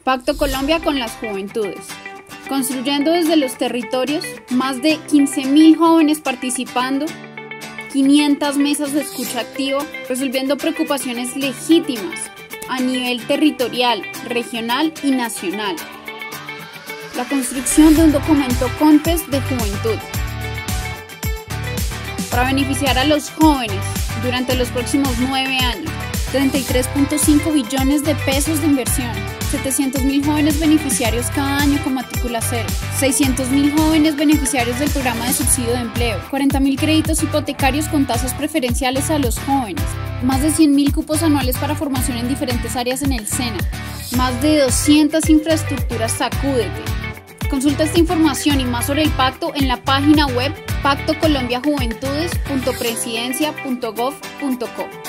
Pacto Colombia con las juventudes. Construyendo desde los territorios, más de 15.000 jóvenes participando, 500 mesas de escucha activa, resolviendo preocupaciones legítimas a nivel territorial, regional y nacional. La construcción de un documento CONTES de juventud para beneficiar a los jóvenes durante los próximos 9 años. 33.5 billones de pesos de inversión, 700.000 jóvenes beneficiarios cada año con matrícula cero, 600.000 jóvenes beneficiarios del programa de subsidio de empleo, 40.000 créditos hipotecarios con tasas preferenciales a los jóvenes, más de 100.000 cupos anuales para formación en diferentes áreas en el SENA, más de 200 infraestructuras Sacúdete. Consulta esta información y más sobre el pacto en la página web pactocolombiajuventudes.presidencia.gov.co.